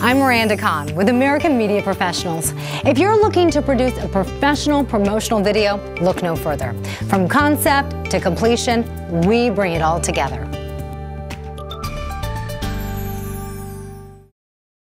I'm Miranda Kahn with American Media Professionals. If you're looking to produce a professional promotional video, look no further. From concept to completion, we bring it all together.